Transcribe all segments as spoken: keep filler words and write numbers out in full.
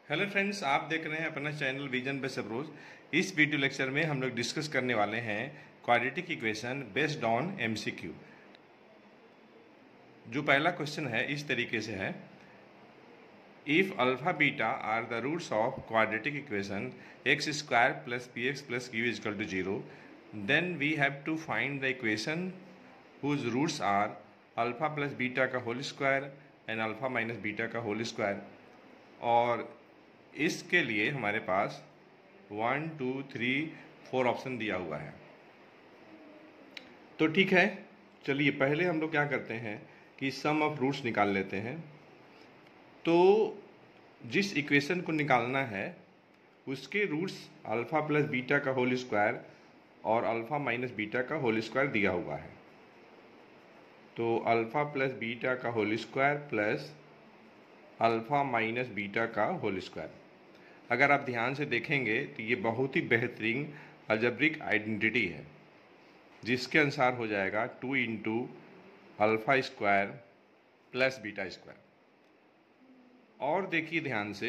Hello friends, आप देख रहे हैं अपना चैनल विजन बेस्ड अप्रोच। इस वीडियो लेक्चर में हम लोग डिस्कस करने वाले हैं quadratic equation based on MCQ. जो पहला क्वेश्चन है इस तरीके से है, if alpha beta are the roots of quadratic equation x square plus p x plus q is equal to zero, then we have to find the equation whose roots are alpha plus beta का whole square and alpha minus beta का whole square. और इसके लिए हमारे पास one two three four option दिया हुआ है। तो ठीक है, चलिए पहले हम लोग क्या करते हैं कि सम ऑफ रूट्स निकाल लेते हैं। तो जिस इक्वेशन को निकालना है उसके रूट्स अल्फा प्लस बीटा का होल स्क्वायर और अल्फा माइनस बीटा का होल स्क्वायर दिया हुआ है। तो अल्फा प्लस बीटा का whole square plus alpha minus beta का होल स्क्वायर। अगर आप ध्यान से देखेंगे तो ये बहुत ही बेहतरीन अलजेब्रिक आइडेंटिटी है, जिसके अनुसार हो जाएगा two into alpha square plus beta square. और देखिए ध्यान से,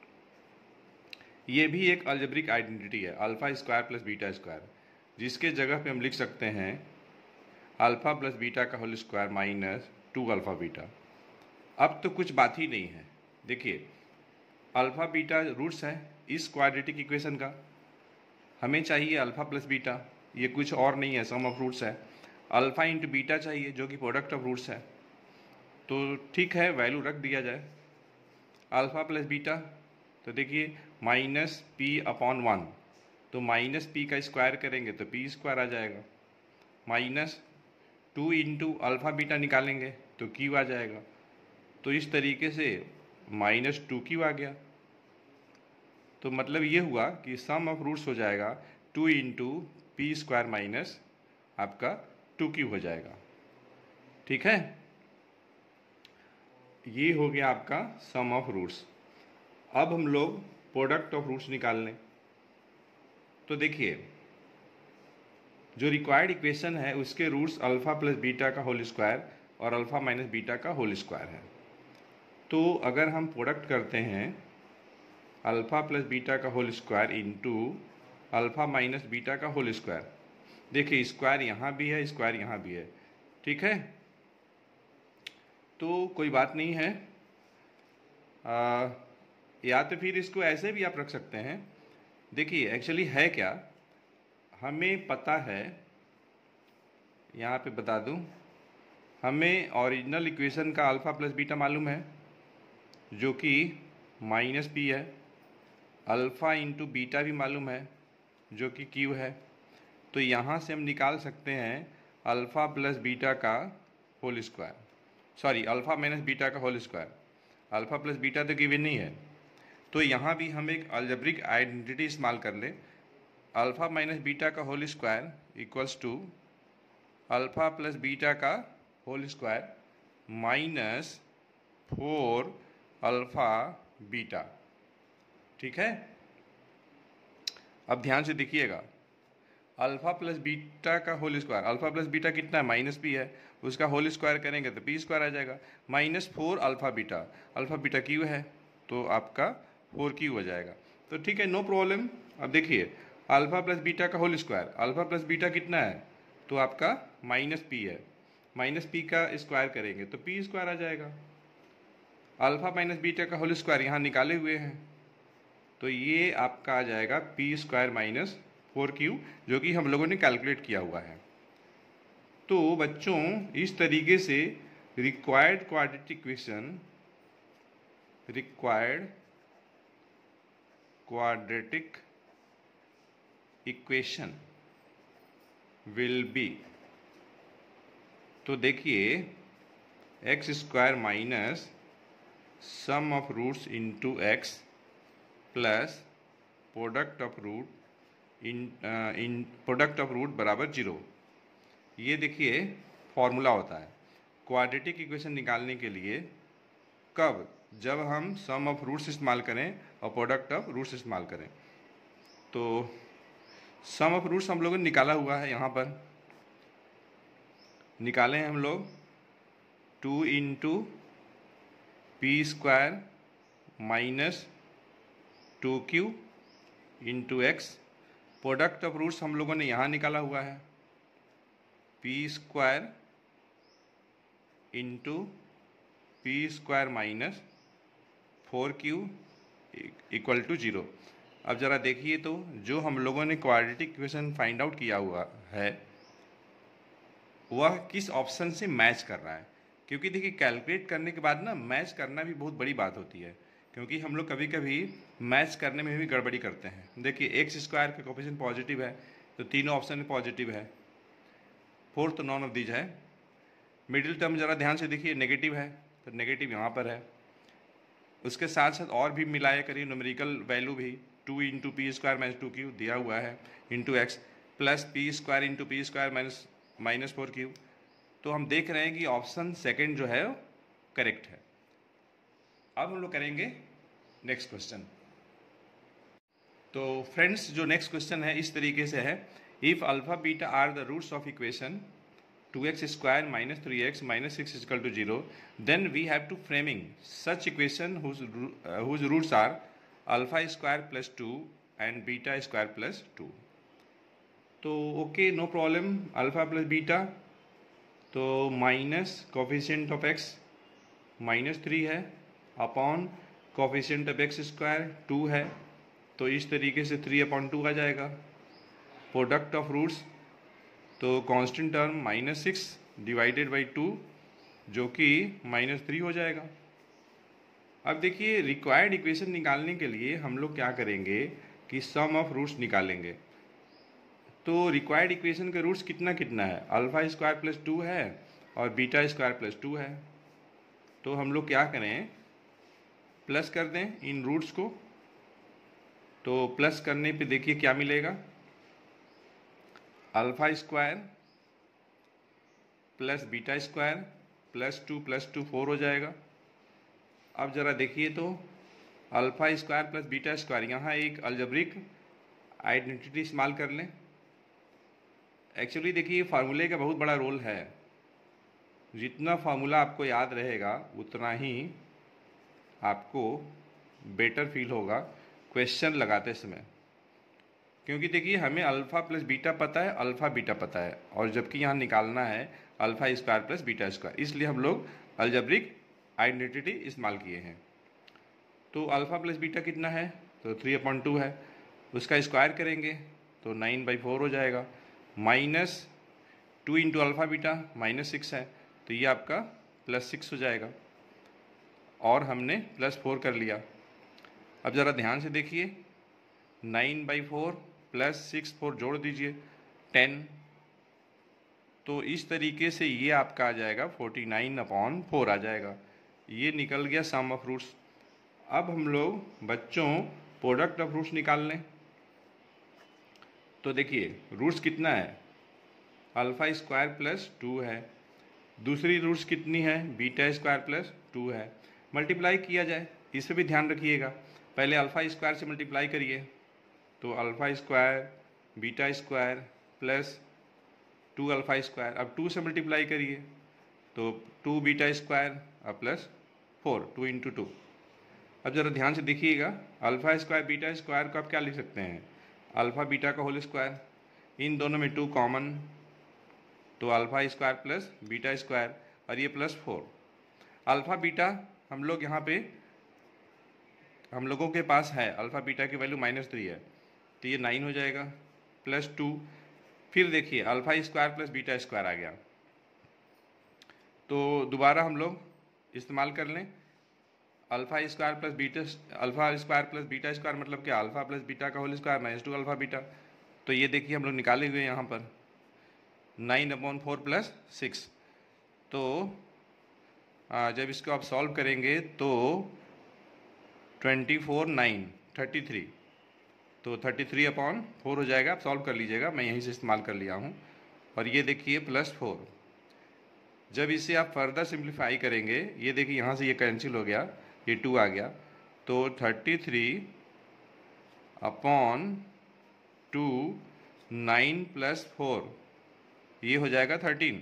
ये भी एक अलजेब्रिक आइडेंटिटी है alpha square plus beta square, जिसके जगह पे हम लिख सकते हैं अल्फा प्लस बीटा का whole square minus two alpha beta. अब तो कुछ बात ही नहीं है। देखिए, अल्फा बीटा रूट्स है इस क्वाड्रेटिक इक्वेशन का, हमें चाहिए अल्फा प्लस बीटा, ये कुछ और नहीं है, सम ऑफ रूट्स है। अल्फा इंटू बीटा चाहिए जो कि प्रोडक्ट ऑफ रूट्स है। तो ठीक है, वैल्यू रख दिया जाए अल्फा प्लस बीटा। तो देखिए माइनस पी अपॉन वन, तो माइनस पी का स्क्वायर करेंगे तो पी स्क्वायर आ जाएगा, minus two into alpha beta निकालेंगे तो क्यू आ जाएगा। तो इस तरीके से माइनस टू क्यू आ गया। तो मतलब ये हुआ कि सम ऑफ रूट्स हो जाएगा two into p square minus आपका टू क्यू हो जाएगा। ठीक है, ये हो गया आपका सम ऑफ रूट्स। अब हम लोग प्रोडक्ट ऑफ रूट्स निकाल लें। तो देखिए, जो रिक्वायर्ड इक्वेशन है उसके रूट्स अल्फा प्लस बीटा का होल स्क्वायर और अल्फा माइनस बीटा का होल स्क्वायर है। तो अगर हम प्रोडक्ट करते हैं अल्फा प्लस बीटा का whole square into alpha minus beta का होल स्क्वायर, देखिए स्क्वायर यहाँ भी है, स्क्वायर यहाँ भी है। ठीक है, तो कोई बात नहीं है। आ, या तो फिर इसको ऐसे भी आप रख सकते हैं। देखिए एक्चुअली है क्या, हमें पता है, यहाँ पे बता दूँ, हमें ओरिजिनल इक्वेशन का अल्फा प्लस बीटा मालूम है जो कि माइनस पी है, अल्फ़ा इंटू बीटा भी मालूम है जो कि क्यू है। तो यहाँ से हम निकाल सकते हैं अल्फ़ा प्लस बीटा का whole square, sorry alpha minus beta का whole square. Alpha plus beta तो गिवन नहीं है, तो यहाँ भी हम एक अलजेब्रिक आइडेंटिटी इस्तेमाल कर ले, अल्फ़ा माइनस बीटा का whole square equals to alpha plus beta का whole square minus four alpha beta. ठीक है, अब ध्यान से देखिएगा, अल्फा प्लस बीटा का whole square, alpha plus beta कितना है, माइनस पी है, उसका होल स्क्वायर करेंगे तो पी स्क्वायर आ जाएगा, minus four alpha beta, alpha beta q है तो आपका फोर क्यू हो जाएगा। तो ठीक है, नो प्रॉब्लम। अब देखिए अल्फा प्लस बीटा का whole square, alpha plus beta कितना है, तो आपका माइनस पी है, माइनस पी का स्क्वायर करेंगे तो पी स्क्वायर आ जाएगा। अल्फा माइनस बीटा का होल स्क्वायर यहाँ निकाले हुए हैं, तो ये आपका आ जाएगा p square minus four q, जो कि हम लोगों ने कैलकुलेट किया हुआ है। तो बच्चों इस तरीके से required quadratic equation, required quadratic equation will be, तो देखिए x square minus sum of roots into x plus product of root in in product of root बराबर जीरो। ये देखिए फॉर्मूला होता है क्वाड्रेटिक इक्वेशन निकालने के लिए, कब, जब हम सम ऑफ रूट्स इस्तेमाल करें और प्रोडक्ट ऑफ रूट्स इस्तेमाल करें। तो सम ऑफ रूट्स हम लोगों ने निकाला हुआ है, यहाँ पर निकाले हैं हम लोग two into p square minus two q into x. Product of roots हम लोगों ने यहाँ निकाला हुआ है, p square into p square minus four q equal to zero. अब ज़रा देखिए तो जो हम लोगों ने क्वाड्रेटिक इक्वेशन फाइंड आउट किया हुआ है वह किस ऑप्शन से मैच कर रहा है, क्योंकि देखिए कैलकुलेट करने के बाद ना मैच करना भी बहुत बड़ी बात होती है, क्योंकि हम लोग कभी कभी मैच करने में भी गड़बड़ी करते हैं। देखिए एक्स स्क्वायर का कोफिशिएंट पॉजिटिव है तो तीनों ऑप्शन में पॉजिटिव है, फोर्थ नॉन ऑफ दीज है। मिडिल टर्म ज़रा ध्यान से देखिए नेगेटिव है तो नेगेटिव यहाँ पर है। उसके साथ साथ और भी मिलाया करिए न्यूमेरिकल वैल्यू भी, two into p square minus two q दिया हुआ है into x plus p square into p square minus minus four q. तो हम देख रहे हैं कि ऑप्शन सेकंड जो है करेक्ट है। अब हम लोग करेंगे नेक्स्ट क्वेश्चन। तो फ्रेंड्स जो नेक्स्ट क्वेश्चन है इस तरीके से है, if alpha beta are the roots of equation two x square minus three x minus six equal to zero, then we have to framing such equation whose roots are alpha square plus two and beta square plus two. तो okay no problem, alpha plus beta तो minus coefficient of x minus three है upon coefficient of x square two है, तो इस तरीके से three upon two आ जाएगा। प्रोडक्ट ऑफ रूट्स तो constant term minus six divided by two जो कि माइनस थ्री हो जाएगा। अब देखिए रिक्वायर्ड इक्वेशन निकालने के लिए हम लोग क्या करेंगे कि सम ऑफ रूट्स निकालेंगे। तो रिक्वायर्ड इक्वेशन के रूट्स कितना कितना है, अल्फा स्क्वायर प्लस टू है और बीटा स्क्वायर प्लस टू है। तो हम लोग क्या करें, प्लस कर दें इन रूट्स को। तो प्लस करने पे देखिए क्या मिलेगा, alpha square plus beta square plus two plus two four हो जाएगा। अब ज़रा देखिए तो alpha square plus beta square, यहाँ एक अलजेब्रिक आइडेंटिटी इस्तेमाल कर लें। एक्चुअली देखिए फार्मूले का बहुत बड़ा रोल है, जितना फार्मूला आपको याद रहेगा उतना ही आपको बेटर फील होगा क्वेश्चन लगाते समय, क्योंकि देखिए हमें अल्फ़ा प्लस बीटा पता है, अल्फ़ा बीटा पता है, और जबकि यहाँ निकालना है alpha square plus beta square, इसलिए हम लोग अलजेब्रिक आइडेंटिटी इस्तेमाल किए हैं। तो अल्फ़ा प्लस बीटा कितना है, तो थ्री अपॉइंट टू है, उसका स्क्वायर करेंगे तो नाइन बाई फोर हो जाएगा, minus two into alpha beta minus six है तो ये आपका प्लस सिक्स हो जाएगा, और हमने प्लस फोर कर लिया। अब ज़रा ध्यान से देखिए, nine by four plus six four जोड़ दीजिए टेन, तो इस तरीके से ये आपका आ जाएगा फोर्टी नाइन अपॉन फोर आ जाएगा। ये निकल गया सम ऑफ रूट्स। अब हम लोग बच्चों प्रोडक्ट ऑफ रूट्स निकाल लें। तो देखिए रूट्स कितना है, अल्फ़ा स्क्वायर प्लस टू है, दूसरी रूट्स कितनी है, बीटा स्क्वायर प्लस टू है। मल्टीप्लाई किया जाए, इसे भी ध्यान रखिएगा, पहले अल्फ़ा स्क्वायर से मल्टीप्लाई करिए तो alpha square beta square plus two alpha square, अब टू से मल्टीप्लाई करिए तो टू बीटा स्क्वायर अब plus four, two into two. अब ज़रा ध्यान से देखिएगा, अल्फ़ा स्क्वायर बीटा स्क्वायर को आप क्या लिख सकते हैं, अल्फ़ा बीटा का होल स्क्वायर, इन दोनों में टू कॉमन तो alpha square plus beta square, और ये प्लस फोर। अल्फ़ा बीटा हम लोग यहाँ पे हम लोगों के पास है, अल्फ़ा बीटा की वैल्यू माइनस थ्री है तो ये नाइन हो जाएगा प्लस टू। फिर देखिए alpha square plus beta square आ गया, तो दोबारा हम लोग इस्तेमाल कर लें alpha square plus beta, alpha square plus beta square मतलब क्या, अल्फ़ा प्लस बीटा का whole square minus two alpha beta. तो ये देखिए हम लोग निकाले हुए यहाँ पर nine upon four plus six, तो जब इसको आप सॉल्व करेंगे तो twenty four nine thirty three, तो थर्टी थ्री अपॉन फोर हो जाएगा। आप सॉल्व कर लीजिएगा, मैं यहीं से इस्तेमाल कर लिया हूँ। और ये देखिए प्लस फोर, जब इसे आप फर्दर सिंप्लीफाई करेंगे, ये देखिए यहाँ से ये कैंसिल हो गया, ये टू आ गया, तो thirty three upon two nine plus four ये हो जाएगा थर्टीन,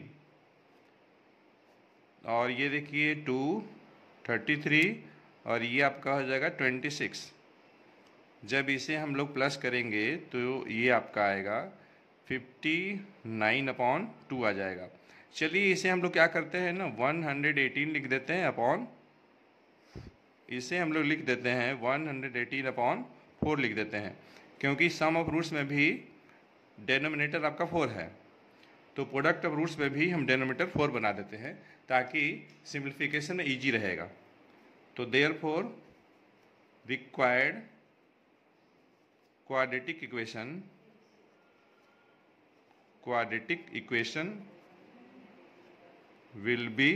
और ये देखिए टू थर्टी थ्री और ये आपका हो जाएगा ट्वेंटी सिक्स। जब इसे हम लोग प्लस करेंगे तो ये आपका आएगा फिफ्टी नाइन अपॉन टू आ जाएगा। चलिए इसे हम लोग क्या करते हैं ना, वन हंड्रेड एटीन लिख देते हैं अपॉन, इसे हम लोग लिख देते हैं one hundred eighteen upon four लिख देते हैं, क्योंकि सम ऑफ रूट्स में भी डेनोमिनेटर आपका फोर है, तो प्रोडक्ट ऑफ रूट्स में भी हम डेनोमिनेटर फोर बना देते हैं ताकि सिंप्लीफिकेशन में ईजी रहेगा। तो therefore required quadratic equation quadratic equation will be,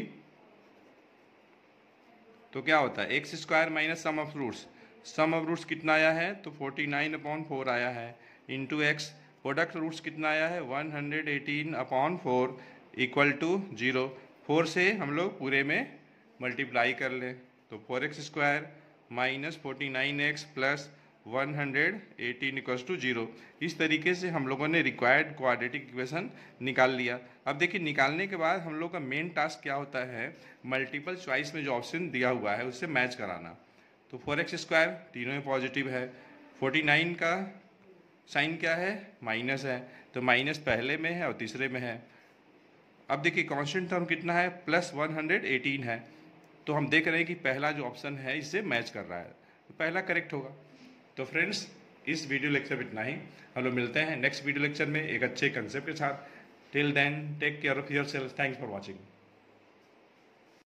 तो क्या होता है x square minus sum of roots, sum of roots कितना आया है तो फोर्टी नाइन अपॉन फोर आया है, इंटू एक्स, प्रोडक्ट रूट्स कितना आया है one hundred eighteen upon four equal to zero, four से हम लोग पूरे में मल्टीप्लाई कर लें तो four x square minus forty nine x plus one hundred eighteen equals to zero. इस तरीके से हम लोगों ने रिक्वायर्ड क्वाड्रेटिक इक्वेशन निकाल लिया। अब देखिए निकालने के बाद हम लोग का मेन टास्क क्या होता है, मल्टीपल चॉइस में जो ऑप्शन दिया हुआ है उससे मैच कराना। तो फोर एक्स स्क्वायर तीनों में पॉजिटिव है, फोर्टी नाइन का साइन क्या है माइनस है, तो माइनस पहले में है और तीसरे में है। अब देखिए कांस्टेंट टर्म कितना है प्लस वन हंड्रेड एटीन है, तो हम देख रहे हैं कि पहला जो ऑप्शन है इससे मैच कर रहा है, तो पहला करेक्ट होगा। तो फ्रेंड्स इस वीडियो लेक्चर में इतना ही, हम लोग मिलते हैं नेक्स्ट वीडियो लेक्चर में एक अच्छे कंसेप्ट के साथ। Till then take care of yourself, thanks for watching.